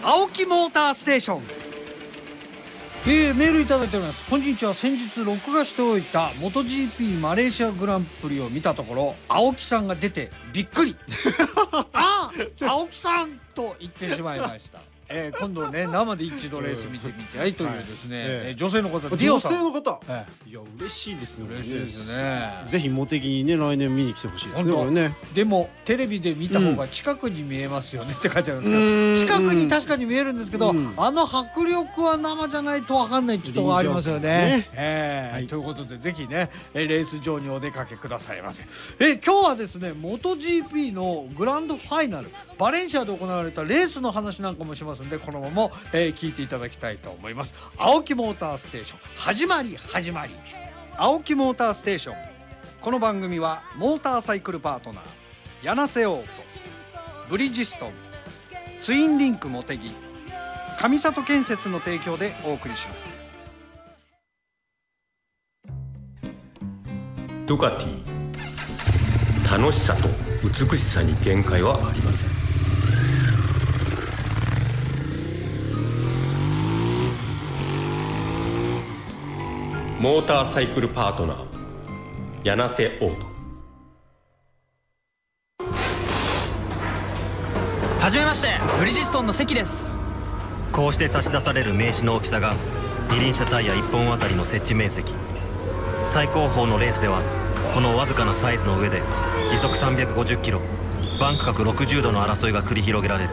青木モーターステーション。メールいただいております。こんにちは。先日録画しておいた MotoGP マレーシアグランプリを見たところ、青木さんが出てびっくりああ青木さんと言ってしまいました。今度ね、生で一度レース見てみたいというですね、女性の方、ディオさん。 女性の方、いや嬉しいですね。 嬉しいですね。 ぜひモテギにね、来年見に来てほしいですね。これね。 でもテレビで見た方が近くに見えますよねって書いてあるんですけど、近くに確かに見えるんですけど、あの迫力は生じゃないと分かんないっていうところがありますよね。ということで、ぜひね、レース場にお出かけくださいませ。今日はですね、MotoGP のグランドファイナル、バレンシアで行われたレースの話なんかもしますんで、このまま聞いていただきたいと思います。青木モーターステーション、始まり青木モーターステーション。この番組はモーターサイクルパートナー柳瀬オート、ブリヂストン、ツインリンクモテギ、上里建設の提供でお送りします。 ドゥカティ、楽しさと美しさに限界はありません。モーターサイクルパートナー柳瀬オート。 はじめまして、ブリヂストンの関です。こうして差し出される名刺の大きさが二輪車タイヤ1本あたりの設置面積。最高峰のレースではこのわずかなサイズの上で時速350キロ、バンク角60度の争いが繰り広げられる。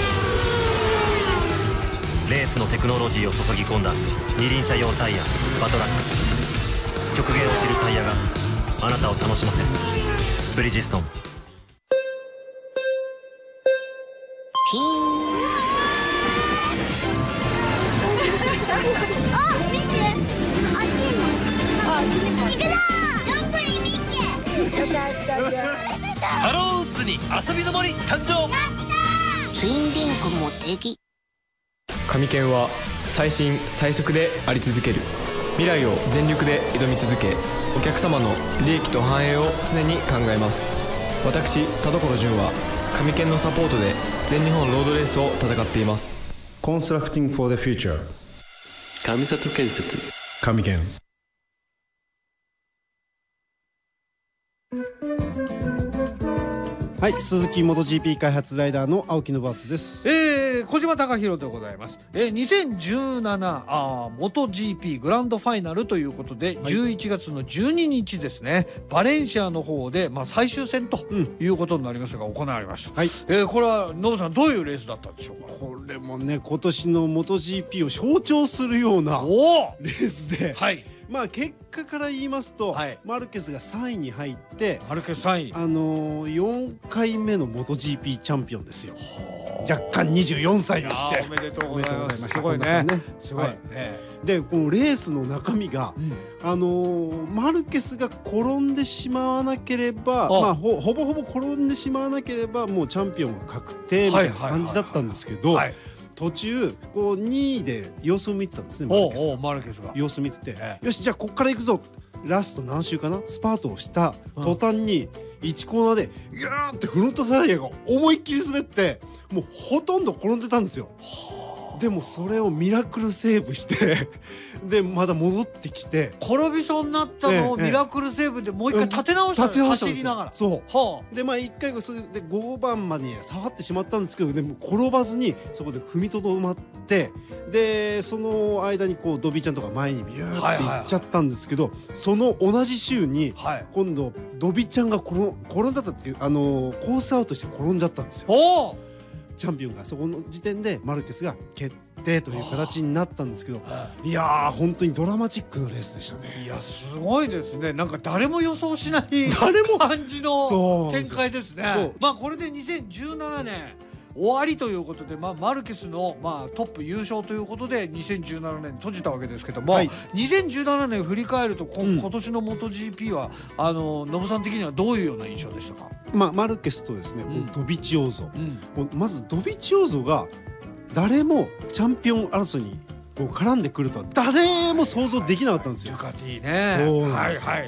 レースのテクノロジーを注ぎ込んだ二輪車用タイヤバトラックス。極限を知るタイヤがあなたを楽しませる。ブリヂストン。 あ、見て、あっちにも。あ、行くぞー。どんぶりミッケ。よかった。 ハローウッズに遊びの森誕生。 ツインリンクも敵。 神研は最新最速であり続ける。未来を全力で挑み続け、お客様の利益と繁栄を常に考えます。私田所淳は神研のサポートで全日本ロードレースを戦っています。 コンストラクティングフォーザフューチャー、 上里建設。 神研。はい、鈴木モト GP 開発ライダーの青木信厚です。 小島貴弘でございます。2017モト GP グランドファイナルということで、11月の12日ですね、バレンシアの方で、最終戦ということになりますが行われました。これはノブさん、どういうレースだったんでしょうか。 これもね、今年のモト GP を象徴するようなレースで、結果から言いますと、マルケスが3位に入って、 マルケス3位、 4回目のモト GP チャンピオンですよ。若干24歳にして。 おめでとうございます。 すごいね。 すごい。 で、このレースの中身が、マルケスが転んでしまわなければ、ほぼほぼ転んでしまわなければもうチャンピオンが確定みたいな感じだったんですけど、途中こう2位で様子を見てたんですね。 マルケスが様子見てて、よし、じゃあこっから行くぞ、ラスト何周かな、スパートをした途端に1コーナーでギャーってフロントタイヤが思いっきり滑って、もうほとんど転んでたんですよ。でもそれをミラクルセーブしてでまだ戻ってきて、 転びそうになったのをミラクルセーブでもう一回立て直したんですよ。走りながら。 そうで、1回それで5番までに下がってしまったんですけど、でも転ばずにそこで踏みとどまって、でその間にこうドビーちゃんとか前にビューって行っちゃったんですけど、その同じ週に今度ドビーちゃんが転んじゃったっていう、コースアウトして転んじゃったんですよ。チャンピオンがそこの時点でマルケスが決定という形になったんですけど、いやー本当にドラマチックなレースでしたね。 いや、すごいですね。なんか誰も予想しない感じの展開ですね。これで2017年終わりということで、マルケスの、トップ優勝ということで2017年閉じたわけですけども、2017年振り返ると、今年の MotoGP はノブさん的にはどういうような印象でしたか。 マルケスとですね、ドビチオーゾ、まずドビチオーゾが誰もチャンピオン争いにこう絡んでくるとは誰も想像できなかったんですよ。 ドゥカティね。 そうなんですよ。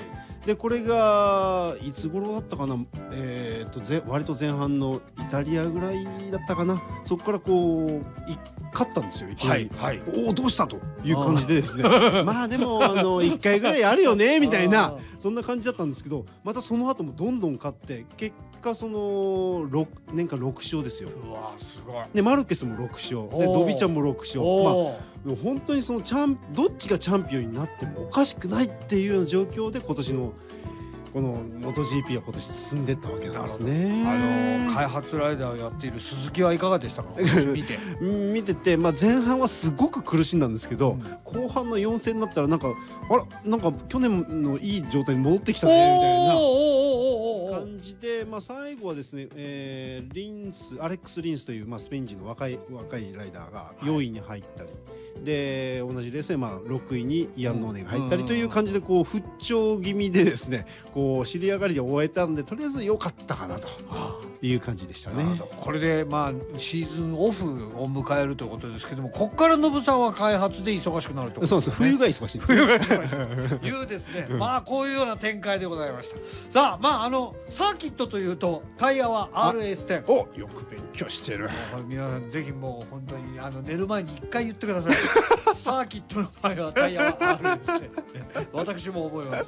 でこれがいつ頃だったかな、割と前半のイタリアぐらいだったかな。そこからこう勝ったんですよ、いきなり。おおどうしたという感じでですねまあでも1回ぐらいあるよねみたいなそんな感じだったんですけど、またその後もどんどん勝って結果その年間6勝ですよ。 うわすごい。 でマルケスも6勝でドビちゃんも6勝。まあ本当にそのどっちがチャンピオンになってもおかしくないっていうような状況で今年のこの MotoGP は今年進んでったわけなんですね。 開発ライダーをやっている鈴木はいかがでしたか見てて、まあ、前半はすごく苦しんだんですけど、後半の4戦になったらなんか去年のいい状態に戻ってきたねみたいな感じで、まあ、最後はですね、アレックス・リンスという、まあ、スペイン人の若いライダーが4位に入ったり。で同じレースでまあ6位にイアン・ノーネが入ったりという感じでこう不調気味でですねこう尻上がりで終えたんでとりあえず良かったかなという感じでしたね。 これでまあシーズンオフを迎えるということですけども、ここからノブさんは開発で忙しくなるということですね。 そうです、冬が忙しいです。 冬が忙しいいうですねまあこういうような展開でございました。さあまあサーキットというとタイヤは RS10。 およく勉強してる。 皆さんぜひもう本当に寝る前に1回言ってくださいサーキットのタイヤは RS10 私も覚えました。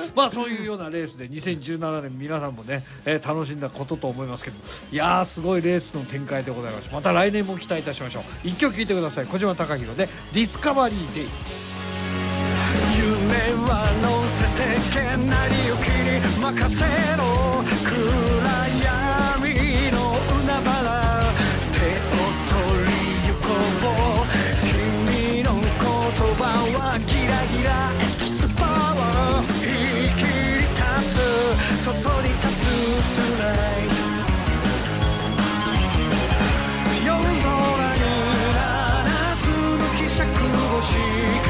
まあそういうようなレースで2017年皆さんもね、楽しんだことと思いますけど、いやーすごいレースの展開でございます。また来年も期待いたしましょう。一曲聴いてください。小島貴弘でディスカバリーデイ。 夢は乗せてけなりゆきに任せろ暗闇の海原手を取り行こう君の言葉はギラギラエキスパワー生き立つそそり立つ Tonight 夜空に夏の希釈星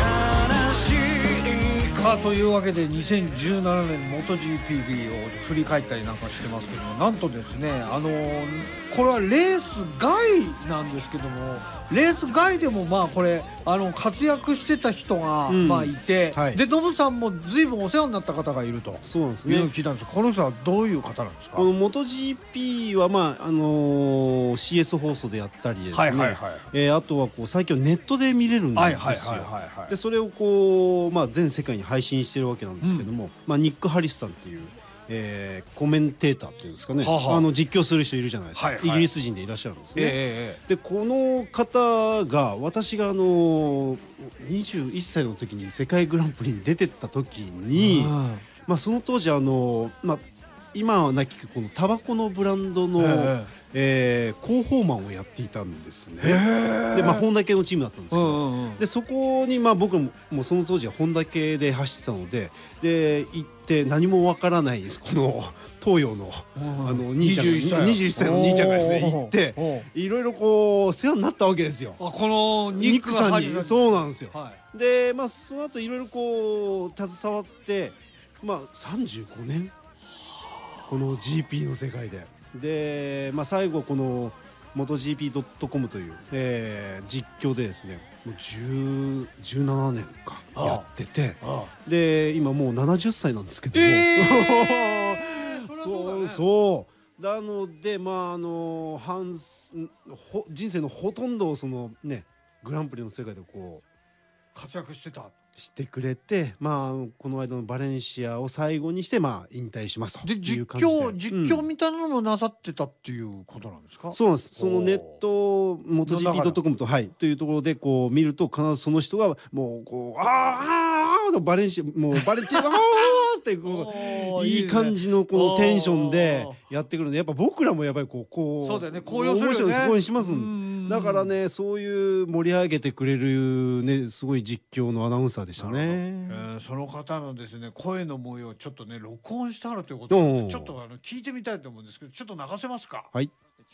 さあというわけで2017年 MotoGP を振り返ったりなんかしてますけども、なんとですねこれはレース外なんですけども、レース外でもまあこれ活躍してた人がまあいて、でノブさんも随分お世話になった方がいるとそうなんですね。 聞いたんです。この人はどういう方なんですか？ この MotoGP はまあCS 放送でやったりですね、あとはこう最近はネットで見れるんですよ。でそれをこうまあ全世界に配信してるわけなんですけども、まあニック・ハリスさんっていうコメンテーターっていうんですかね、実況する人いるじゃないですか、イギリス人でいらっしゃるんですね。でこの方が私が21歳の時に世界グランプリに出てった時に、まあその当時まあ今はなきこのタバコのブランドの広報マンをやっていたんですね。でまあホンダ系のチームだったんですけど、でそこにまあ僕もその当時はホンダ系で走ってたので、行って何もわからないですこの東洋の兄ちゃん21歳の兄ちゃんがですね行っていろいろこう世話になったわけですよ。 このニックさんに。そうなんですよ。でまあその後いろいろこう携わってまあ35年この GP の世界で、まあ、最後この MotoGP.com という、実況でですねもう17年かやってて、で今もう70歳なんですけども、そうなのでまあ人生のほとんどをそのねグランプリの世界でこう活躍してくれて、まあこの間のバレンシアを最後にしてまあ引退しますという感じで、 実況みたいなのもなさってたっていうことなんですか？ そうなんです。そのネット MotoGP.com とというところでこう見ると必ずその人がもうこうバレンシアもうバレンシアってこういい感じのこのテンションでやってくるんで、やっぱ僕らもやっぱりこうそうだよね、高揚するよね。 面白いすごいしますんだからね、そういう盛り上げてくれるねすごい実況のアナウンサーでしたね。 その方のですね声の模様をちょっとね録音してあるということで、ちょっと聞いてみたいと思うんですけど、ちょっと流せますか？ はい。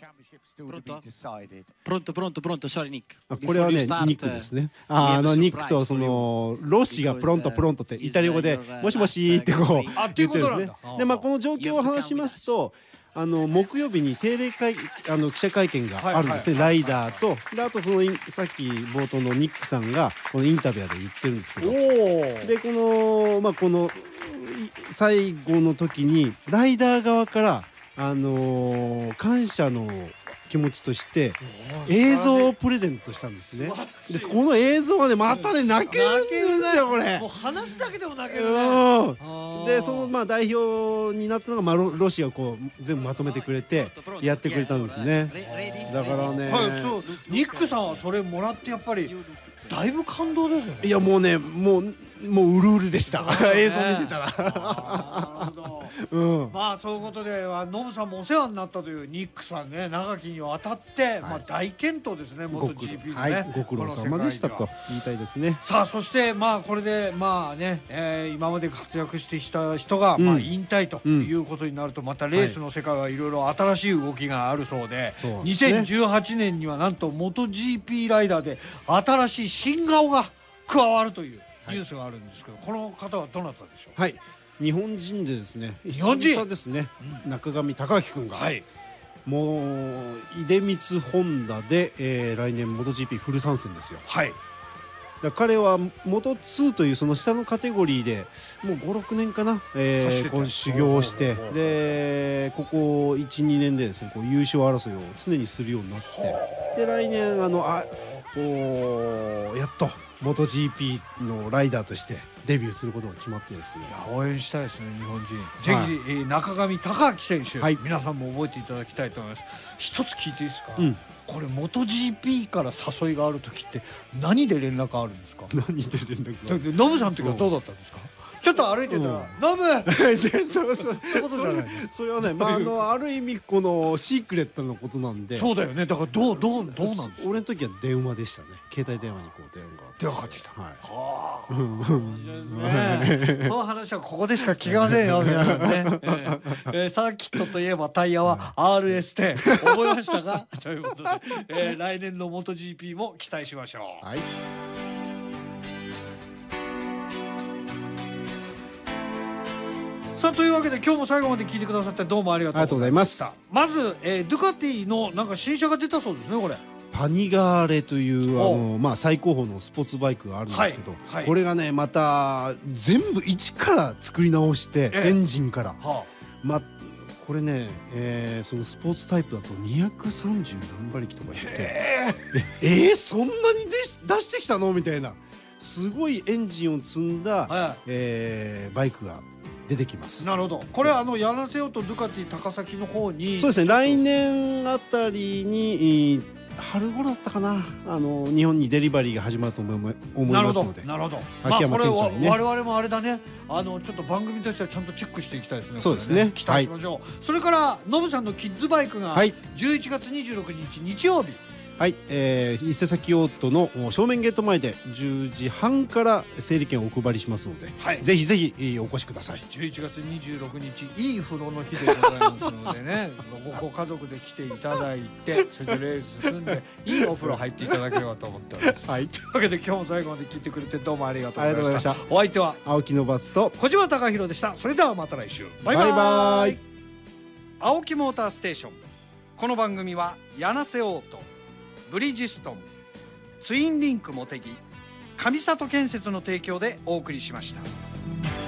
Pronto, Nick。 これはねニックですね。ニックとそのロッシがプロントってイタリア語でもしもしってこう言ってるんですね。でまあこの状況を話しますと。木曜日に定例記者会見があるんですね、ライダーと。であとさっき冒頭のニックさんがこのインタビューで言ってるんですけど、でこの最後の時にライダー側から感謝の気持ちとして映像をプレゼントしたんですね。でこの映像はねまたね泣けるんですよこれ。 もう話すだけでも泣けるね。 でその代表になったのがロシがこう全部まとめてくれてやってくれたんですね。だからね、 そうニックさんはそれもらってやっぱりだいぶ感動ですよね。 いやもうねもううるうるでした映像見てたら。 なるほど。まあそういうことでノブさんもお世話になったというニックさんね、長きにわたって大健闘ですね、元 GP のね。 ご苦労様でしたと言いたいですね。 さあそしてこれで今まで活躍してきた人が引退ということになると、またレースの世界はいろいろ新しい動きがあるそうで、2018年にはなんと元 GP ライダーで新しい新顔が加わるというニュースがあるんですけど、この方はどなたでしょう。 はい、日本人でですね、 日本人ですね、中上孝明君が、もう出光ホンダで、来年 MotoGP フル参戦ですよ。だ彼はMoto 2というその下のカテゴリーでもう5、6年かな、こう修行をして、でここ 1、2年でですねこう優勝争いを常にするようになって、で来年やっとMotoGP のライダーとしてデビューすることが決まってですね。 応援したいですね日本人。ぜひ、中上孝明選手、皆さんも覚えていただきたいと思います。一つ聞いていいですか。これ MotoGP から誘いがある時って何で連絡あるんですか。 何で連絡が。 ノブさんの時はどうだったんですか。ちょっと歩いてたら「ノブ!」 それはね、ある意味このシークレットのことなんで。 そうだよね。だからどうなんですか。 俺の時は電話でしたね。携帯電話にこう電話かかってきた。この話はここでしか聞きませんよ皆さんね。サーキットといえばタイヤは RS10 覚えましたか。ということで来年の MotoGP も期待しましょう。さあというわけで今日も最後まで聞いてくださってどうもありがとうございました。まずドゥカティのなんか新車が出たそうですね。これパニガーレという最高峰のスポーツバイクがあるんですけど、これがねまた全部一から作り直してエンジンからこれね、そのスポーツタイプだと230何馬力とか言ってそんなに出してきたのみたいなすごいエンジンを積んだバイクが出てきます。 なるほど。これやらせようとドゥカティ高崎の方に。 そうですね。来年あたりに春頃だったかな、日本にデリバリーが始まると思いますので。 なるほど。 秋山店長にね。 我々もあれだね。ちょっと番組としてはちゃんとチェックしていきたいですね。 そうですね。 期待しましょう。それからノブさんのキッズバイクが11月26日日曜日。 はい、伊勢崎オートの正面ゲート前で10時半から整理券をお配りしますので、ぜひぜひお越しください。 11月26日いい風呂の日でございますのでねご家族で来ていただいて、それでレース進んでいいお風呂入っていただければと思っております。というわけで今日も最後まで聞いてくれてどうもありがとうございました。お相手は青木のバツと小島貴弘でした。それではまた来週。バイバイ。青木モーターステーション。この番組は柳瀬オート、ブリヂストン、ツインリンクモテギ、上里建設の提供でお送りしました。